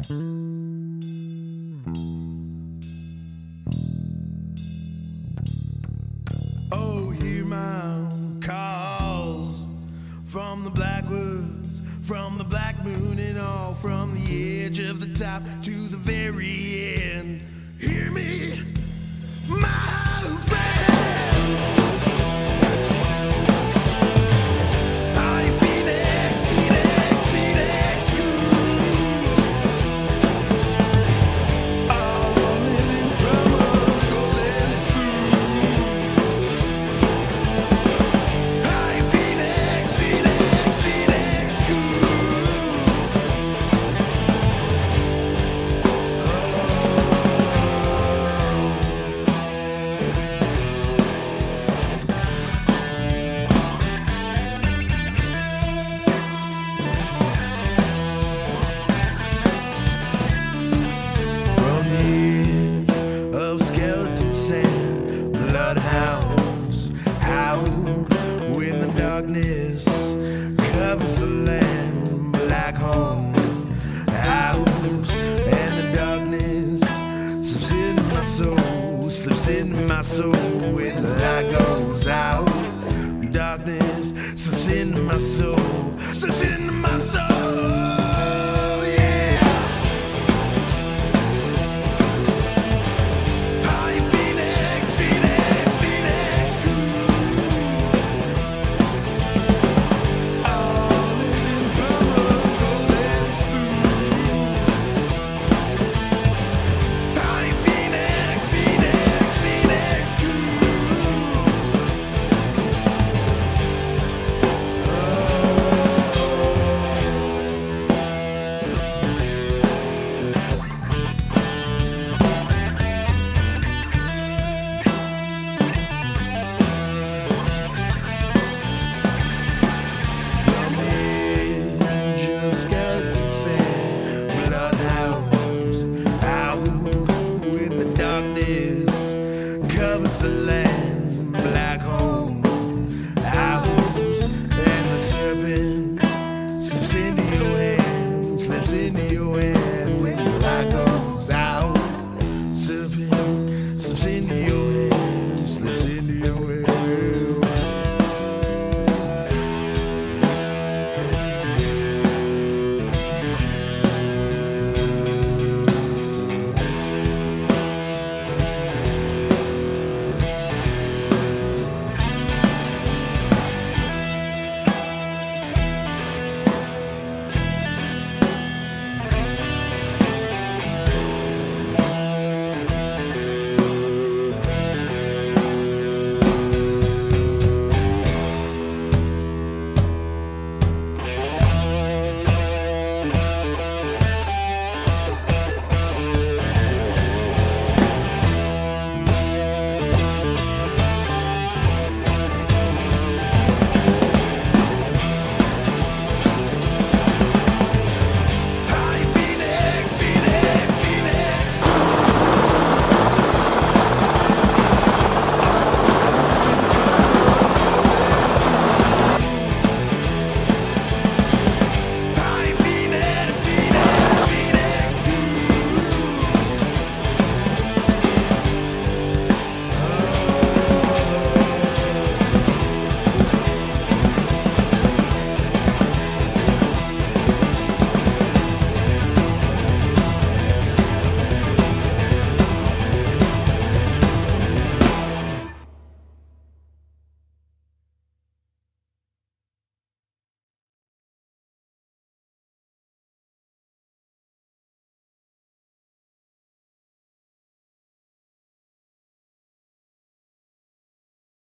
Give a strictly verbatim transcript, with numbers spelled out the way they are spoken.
Oh, hear my calls from the blackwoods, from the black moon, and all from the edge of the top to the very end. Hear me, my friend. Are you Phoenix, Phoenix, Phoenix cool? All living from a golden spoon. Are you Phoenix, Phoenix, Phoenix cool? Of skeleton sand, bloodhounds howl when the darkness covers the land. Black home howls and the darkness slips into my soul, slips into my soul when the light goes out. Darkness slips into my soul, slips into my soul.